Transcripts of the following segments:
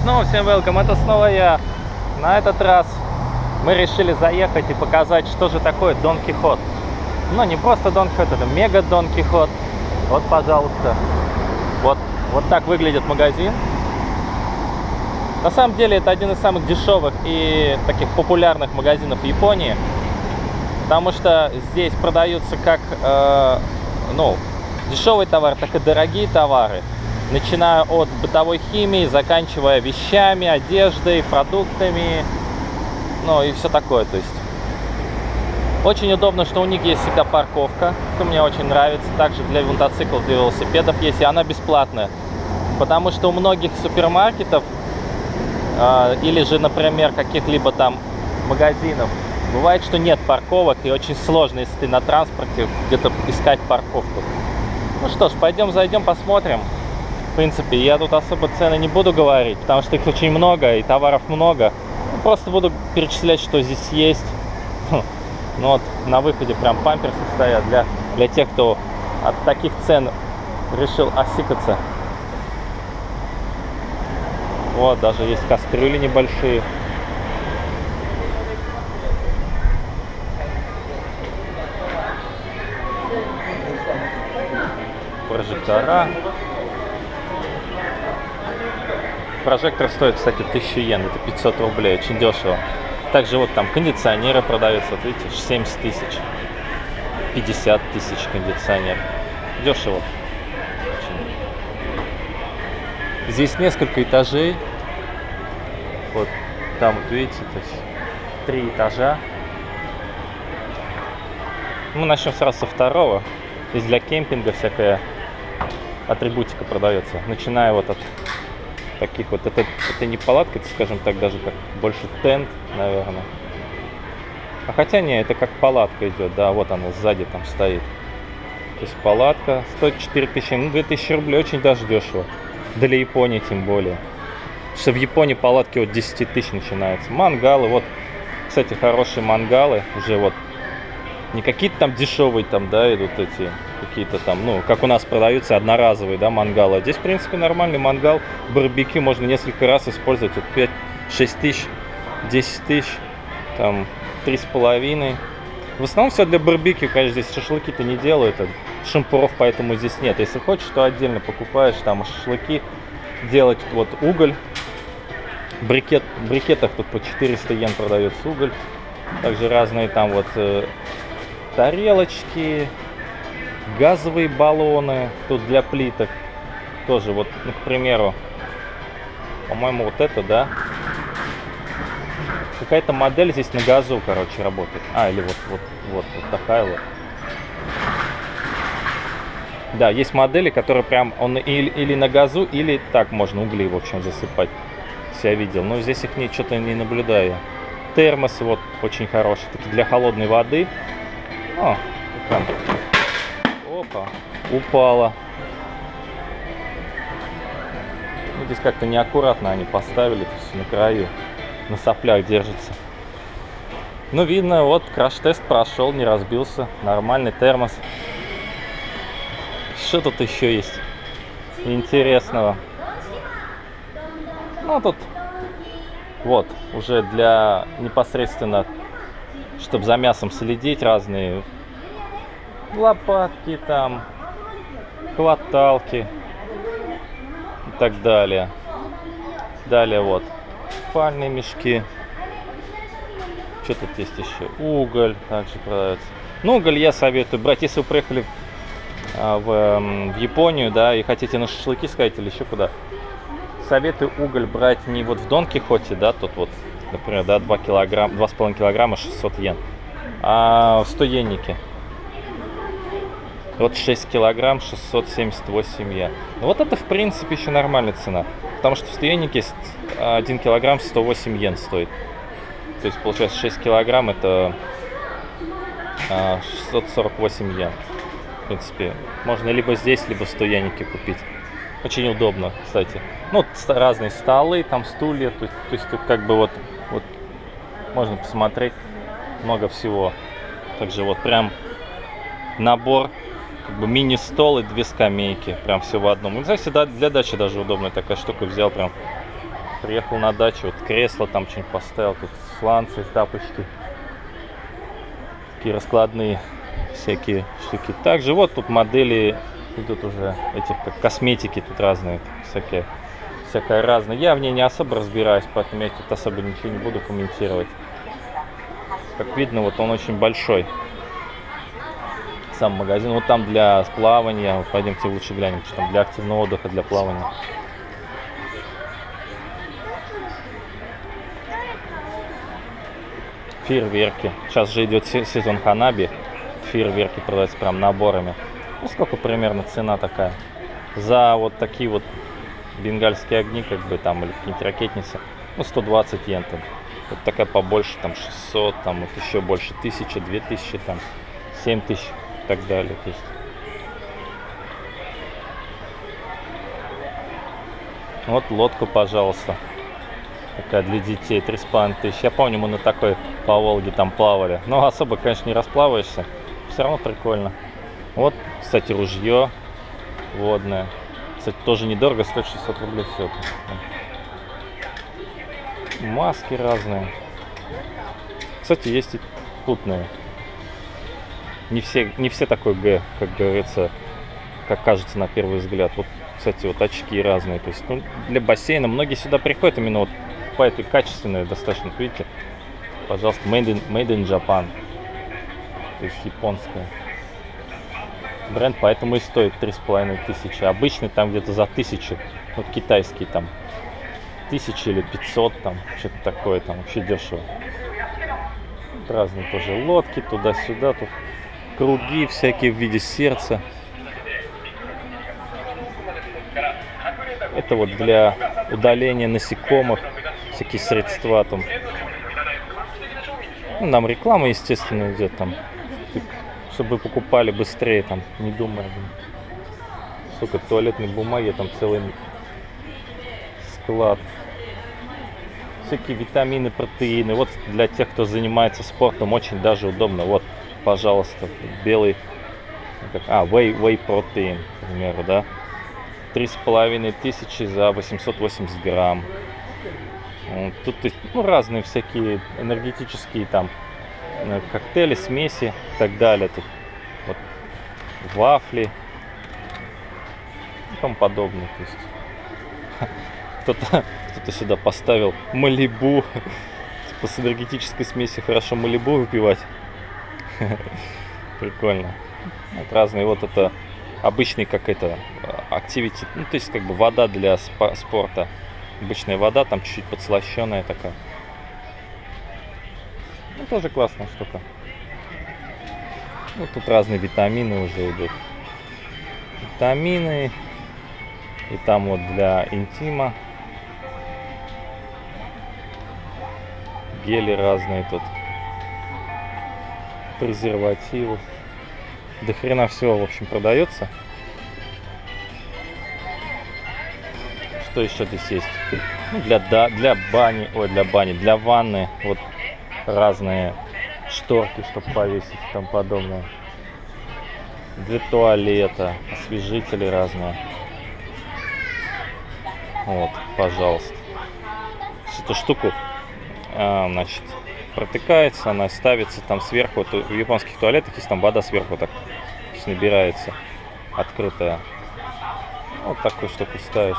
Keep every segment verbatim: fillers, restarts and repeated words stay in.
снова всем welcome, это снова я. На этот раз мы решили заехать и показать, что же такое Дон Кихот. Ну, не просто Дон Кихот, это мега Дон Кихот. Вот, пожалуйста. Вот, вот так выглядит магазин. На самом деле, это один из самых дешевых и таких популярных магазинов в Японии. Потому что здесь продаются как, э, ну, дешевый товар, так и дорогие товары. Начиная от бытовой химии, заканчивая вещами, одеждой, продуктами, ну и все такое. То есть очень удобно, что у них есть всегда парковка, что мне очень нравится. Также для мотоциклов, для велосипедов есть, и она бесплатная. Потому что у многих супермаркетов э, или же, например, каких-либо там магазинов бывает, что нет парковок, и очень сложно, если ты на транспорте, где-то искать парковку. Ну что ж, пойдем зайдем, посмотрим. В принципе, я тут особо цены не буду говорить, потому что их очень много и товаров много. Просто буду перечислять, что здесь есть. Ну вот, на выходе прям памперсы стоят для, для тех, кто от таких цен решил осикаться. Вот, даже есть кастрюли небольшие. Прожектора. Прожектор стоит, кстати, тысячу йен, это пятьсот рублей, очень дешево. Также вот там кондиционеры продаются, вот видите, семьдесят тысяч, пятьдесят тысяч кондиционер. Дешево. Очень. Здесь несколько этажей. Вот там вот видите, то есть три этажа. Мы начнем сразу со второго. Здесь для кемпинга всякая атрибутика продается, начиная вот от таких вот, это, это не палатка, это, скажем так, даже как больше тент, наверное. А хотя не, это как палатка идет, да, вот она сзади там стоит. То есть палатка стоит четыре тысячи, ну две тысячи рублей, очень даже дешево. Для Японии тем более. Потому что в Японии палатки от десяти тысяч начинаются. Мангалы, вот, кстати, хорошие мангалы, уже вот, не какие-то там дешевые там, да, идут эти, какие-то там, ну, как у нас продаются одноразовые, да, мангалы. А здесь, в принципе, нормальный мангал, барбекю можно несколько раз использовать, вот пять-шесть тысяч, десять тысяч, там, три с половиной. В основном все для барбекю, конечно, здесь шашлыки-то не делают, а шампуров поэтому здесь нет. Если хочешь, то отдельно покупаешь, там, шашлыки делать, вот, уголь. Брикет, в брикетах тут по четыреста йен продается уголь. Также разные там вот тарелочки, газовые баллоны, тут для плиток тоже, вот, ну, к примеру, по-моему, вот это, да, какая-то модель здесь на газу, короче, работает, а, или вот, вот, вот, вот такая вот, да, есть модели, которые прям, он или, или на газу, или так можно угли, в общем, засыпать, я видел, но здесь их не, что-то не наблюдаю. Термосы вот очень хорошие, такие для холодной воды. О, там. Опа, упала. Ну, здесь как-то неаккуратно они поставили, то есть на краю, на соплях держится. Ну, видно, вот краш-тест прошел, не разбился. Нормальный термос. Что тут еще есть интересного? Ну, тут вот, уже для непосредственно, чтобы за мясом следить, разные лопатки там, хваталки и так далее. Далее вот спальные мешки. Что тут есть еще? Уголь также продается. Ну, уголь я советую брать, если вы приехали в, в Японию, да, и хотите на шашлыки сходить или еще куда. Советую уголь брать не вот в Дон Кихоте, да, тут вот, например, да, два килограмма, два с половиной килограмма, шестьсот йен, а в сто йеннике. Вот шесть килограмм, шестьсот семьдесят восемь йен. Ну, вот это, в принципе, еще нормальная цена, потому что в сто йеннике один килограмм сто восемь йен стоит. То есть, получается, шесть килограмм это шестьсот сорок восемь йен. В принципе, можно либо здесь, либо в сто йеннике купить. Очень удобно, кстати. Ну, разные столы, там стулья, то, то есть тут как бы вот, вот можно посмотреть много всего. Также вот прям набор, как бы мини-стол и две скамейки, прям все в одном. Ну, кстати, да, для дачи даже удобная такая штука, взял прям Приехал на дачу, вот кресло там что-нибудь поставил, тут сланцы, тапочки. Такие раскладные всякие штуки. Также вот тут модели идут уже, этих как косметики тут разные, всякие, всякое разное. Я в ней не особо разбираюсь, поэтому я тут особо ничего не буду комментировать. Как видно, вот он очень большой. Сам магазин. Вот там для плавания. Вот пойдемте лучше глянем, что там для активного отдыха, для плавания. Фейерверки. Сейчас же идет сезон ханаби. Фейерверки продаются прям наборами. Ну, сколько примерно цена такая? За вот такие вот бенгальские огни, как бы там, или какие-нибудь ракетницы, ну, сто двадцать йен там. Вот такая побольше, там, шестьсот, там, вот еще больше, тысяча, две тысячи, там, семь тысяч и так далее. То есть. Вот лодку, пожалуйста. Такая для детей, три с половиной тысячи. Я помню, мы на такой по Волге там плавали. Но особо, конечно, не расплаваешься. Все равно прикольно. Вот, кстати, ружье водное. Кстати, тоже недорого, стоит шестьсот рублей все это. Маски разные. Кстати, есть и путные. Не все, не все такой Г, как говорится, как кажется на первый взгляд. Вот, кстати, вот очки разные. То есть, ну, для бассейна многие сюда приходят именно вот по этой качественной достаточно, видите. Пожалуйста, made in, made in Japan. То есть японская. Бренд поэтому и стоит три с половиной тысячи. Обычный там где-то за тысячу. Вот китайский там тысяча или пятьсот, там что-то такое, там вообще дешево. Вот разные тоже лодки туда-сюда, тут круги всякие в виде сердца. Это вот для удаления насекомых, всякие средства там. Ну, нам реклама, естественно, идет там, чтобы покупали быстрее, там, не думая. Сколько туалетной бумаги, там целый склад. Всякие витамины, протеины. Вот для тех, кто занимается спортом, очень даже удобно. Вот, пожалуйста, белый, как, а, whey, whey protein, к примеру, да. Три с половиной тысячи за восемьсот восемьдесят грамм. Вот, тут, ну, разные всякие энергетические там коктейли, смеси и так далее. Тут вот вафли и тому подобное. То есть кто-то кто-то сюда поставил Малибу. Типа с энергетической смеси хорошо Малибу выпивать. Прикольно. Вот разные. Вот это обычный как это activity. Ну, то есть как бы вода для спа- спорта. Обычная вода, там чуть-чуть подслащенная такая. Ну, тоже классная штука. Вот тут разные витамины уже идут. Витамины. И там вот для интима. Гели разные тут. Презервативы. До хрена всего, в общем, продается. Что еще здесь есть? Ну, для, да, для бани, ой, для бани, для ванны. Вот разные шторки, чтобы повесить и тому подобное. Для туалета, освежители разные. Вот, пожалуйста. Эту штуку, а, значит, протыкается, она ставится там сверху. Вот в японских туалетах есть там вода сверху так набирается, открытая. Вот такую штуку ставишь.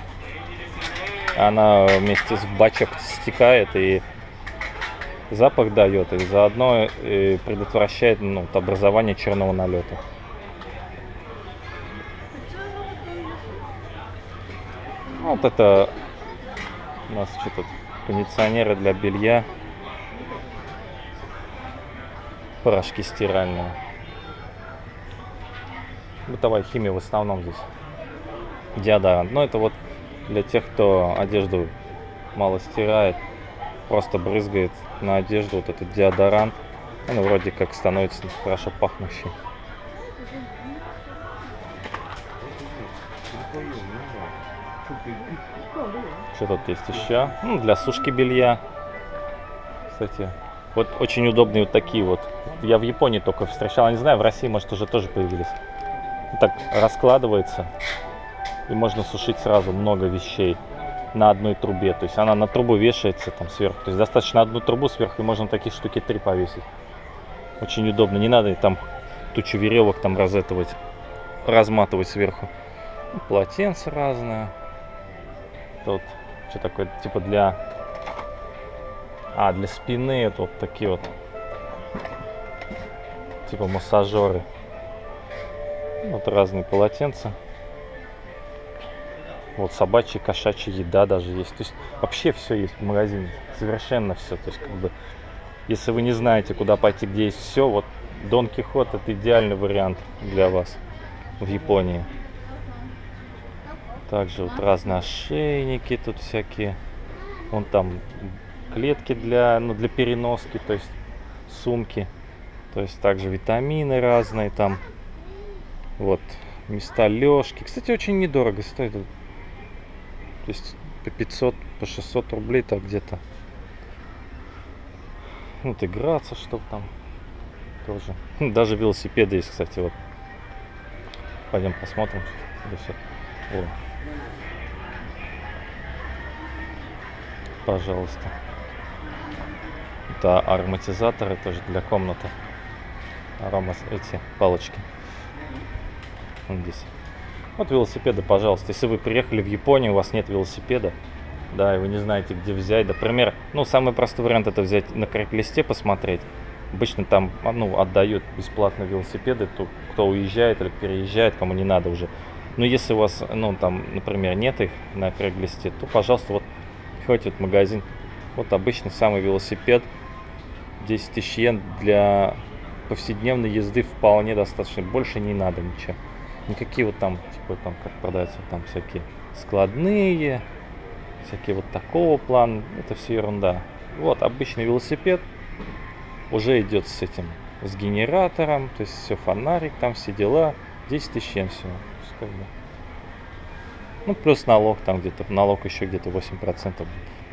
Она вместе с бачок стекает и запах дает, и заодно и предотвращает, ну, образование черного налета. Вот это у нас что тут, кондиционеры для белья, порошки стиральные. Бытовая химия в основном здесь. Деодорант. Но это вот для тех, кто одежду мало стирает, просто брызгает на одежду вот этот деодорант. Он вроде как становится хорошо пахнущий. Что тут есть еще? Ну, для сушки белья. Кстати, вот очень удобные вот такие вот. Я в Японии только встречал, не знаю, в России, может, уже тоже появились. Так раскладывается. И можно сушить сразу много вещей. на одной трубе. То есть она на трубу вешается там сверху. То есть достаточно одну трубу сверху, и можно такие штуки три повесить. Очень удобно. Не надо там тучу веревок там разэтывать, разматывать сверху. Полотенца разные. Тут что такое, типа для... А, для спины это вот такие вот. Типа массажеры. Вот разные полотенца. Вот собачья, кошачья еда даже есть. То есть вообще все есть в магазине. Совершенно все. То есть как бы, если вы не знаете, куда пойти, где есть все, вот Дон Кихот это идеальный вариант для вас в Японии. Также вот разные ошейники тут всякие. Вон там клетки для, ну, для переноски, то есть сумки. То есть также витамины разные там. Вот места лёжки. Кстати, очень недорого стоит. То есть по пятьсот, по шестьсот рублей так где-то. Вот играться, чтобы там тоже. Даже велосипеды есть, кстати, вот. Пойдем посмотрим. О. Пожалуйста. Это ароматизаторы тоже для комнаты. Арома, эти палочки. Вот здесь. Вот велосипеды, пожалуйста. Если вы приехали в Японию, у вас нет велосипеда, да, и вы не знаете, где взять. Например, ну, самый простой вариант это взять на Крейглисте посмотреть. Обычно там, ну, отдают бесплатно велосипеды, то, кто уезжает или переезжает, кому не надо уже. Но если у вас, ну, там, например, нет их на Крейглисте, то, пожалуйста, вот, приходите в магазин. Вот обычный самый велосипед. десять тысяч йен для повседневной езды вполне достаточно. Больше не надо ничего. Никакие вот там, типа, там, как продаются, там всякие складные, всякие вот такого плана. Это все ерунда. Вот обычный велосипед уже идет с этим, с генератором. То есть все, фонарик, там все дела. десять тысяч йен всего. Как бы. Ну, плюс налог там где-то, налог еще где-то восемь процентов.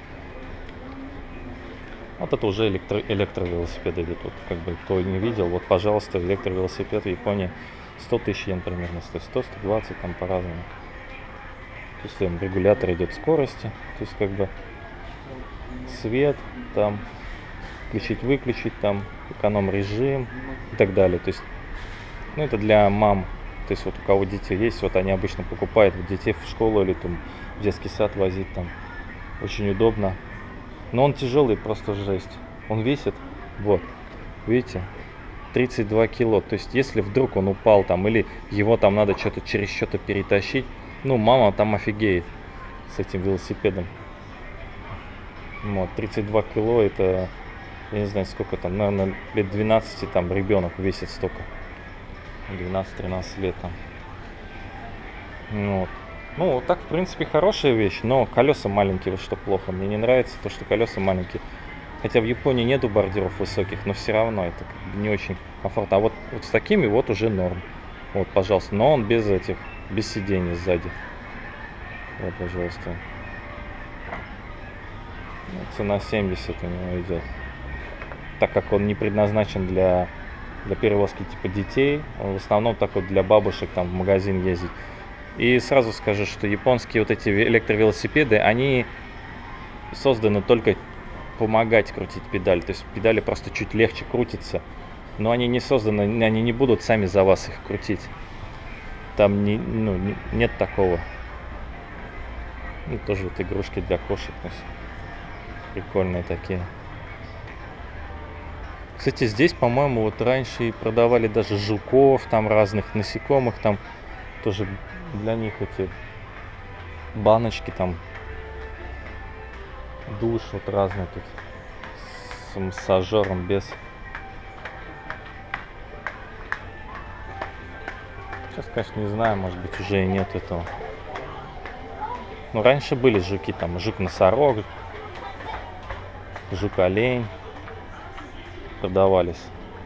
Вот это уже электро, электровелосипеды идут. Вот, как бы, кто не видел, вот, пожалуйста, электровелосипед в Японии сто тысяч йен примерно стоит, сто сто двадцать там по-разному. То есть там регулятор идет скорости, то есть как бы свет, там включить-выключить, там эконом-режим и так далее. То есть, ну, это для мам. То есть вот у кого дети есть, вот они обычно покупают вот детей в школу или там в детский сад возить там. Очень удобно. Но он тяжелый, просто жесть. Он весит, вот, видите, тридцать два кило. То есть если вдруг он упал там или его там надо что-то через что-то перетащить, ну, мама там офигеет с этим велосипедом. Вот, тридцать два кило это, я не знаю сколько там, наверное, лет двенадцати там ребенок весит столько. двенадцать-тринадцать лет там. Вот. Ну, вот так, в принципе, хорошая вещь, но колеса маленькие, вот что плохо. Мне не нравится то, что колеса маленькие. Хотя в Японии нету бордюров высоких, но все равно это как бы не очень комфортно. А вот, вот с такими вот уже норм. Вот, пожалуйста. Но он без этих, без сидений сзади. Вот, пожалуйста. Цена семьдесят у него идет. Так как он не предназначен для, для перевозки типа детей, он в основном так вот для бабушек там в магазин ездить. И сразу скажу, что японские вот эти электровелосипеды, они созданы только помогать крутить педаль. То есть педали просто чуть легче крутятся. Но они не созданы, они не будут сами за вас их крутить. Там не, ну, не, нет такого. Ну, тоже вот игрушки для кошек. Прикольные такие. Кстати, здесь, по-моему, вот раньше и продавали даже жуков, там разных насекомых, там тоже для них эти баночки, там душ вот разные тут с массажером, без. Сейчас, конечно, не знаю, может быть, уже и нет этого. Но раньше были жуки, там жук-носорог, жук-олень продавались.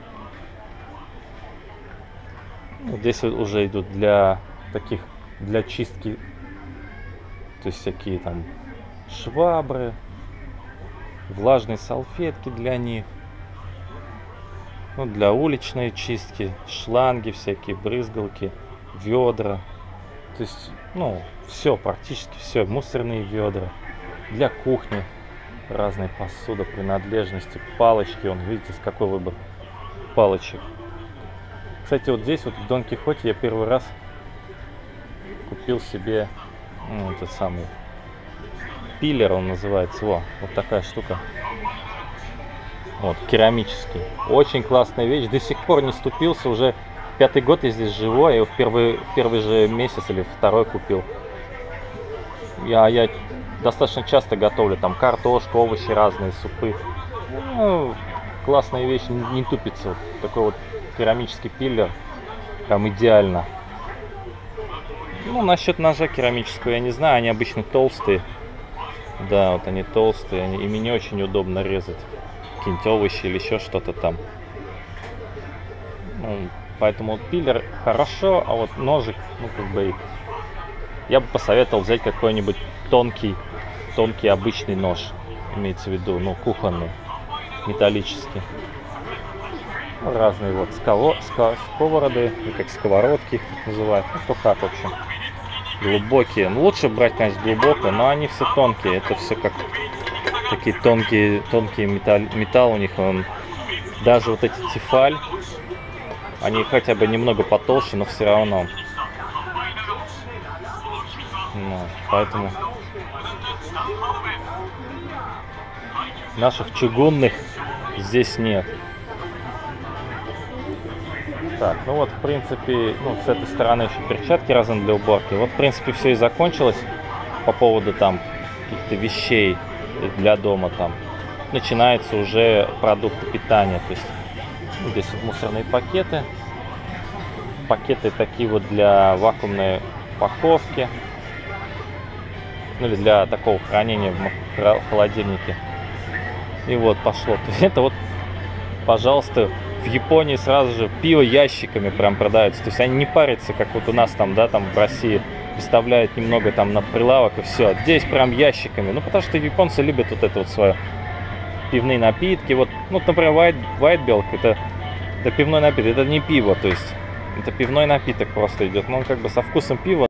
Здесь уже идут для таких, для чистки, то есть всякие там швабры, влажные салфетки для них, ну, для уличной чистки, шланги всякие, брызгалки, ведра, То есть, ну, все, практически все. Мусорные ведра. Для кухни разные посуда, принадлежности, палочки. Вон, видите, с какой выбор палочек. Кстати, вот здесь, вот в Дон Кихоте, я первый раз купил себе, ну, этот самый пиллер, он называется. Во, вот такая штука. Вот, керамический. Очень классная вещь. До сих пор не ступился. Уже пятый год я здесь живу. Я его в первый, в первый же месяц или второй купил. Я, я достаточно часто готовлю. Там картошку, овощи разные, супы. Ну, классная вещь. Не, не тупится. Вот такой вот керамический пиллер. Прям идеально. Ну, насчет ножа керамического я не знаю. Они обычно толстые. Да, вот они толстые. Они, ими не очень удобно резать какие-нибудь овощи или еще что-то там. Ну, поэтому вот пиллер хорошо, а вот ножик, ну, как бы, я бы посоветовал взять какой-нибудь тонкий, тонкий обычный нож. Имеется в виду, ну, кухонный, металлический. Ну, разные вот сково, ско, сковороды, как сковородки их называют. Ну, кто как, в общем. Глубокие. Ну, лучше брать, конечно, глубокое, но они все тонкие. Это все как такие тонкие, тонкие металл, металл у них. Он, даже вот эти тефаль, они хотя бы немного потолще, но все равно. Ну, поэтому наших чугунных здесь нет. Так, ну вот, в принципе, ну, с этой стороны еще перчатки разные для уборки. Вот, в принципе, все и закончилось по поводу там каких-то вещей для дома там. Начинаются уже продукты питания. То есть, ну, здесь вот мусорные пакеты. Пакеты такие вот для вакуумной упаковки. Ну, или для такого хранения в холодильнике. И вот пошло. То есть, это вот, пожалуйста, в Японии сразу же пиво ящиками прям продается. То есть они не парятся, как вот у нас там, да, там в России выставляют немного там на прилавок и все. Здесь прям ящиками. Ну, потому что японцы любят вот это вот свое пивные напитки. Вот, ну, например, White, White Milk, это, это пивной напиток, это не пиво, то есть это пивной напиток просто идет. Но он как бы со вкусом пива.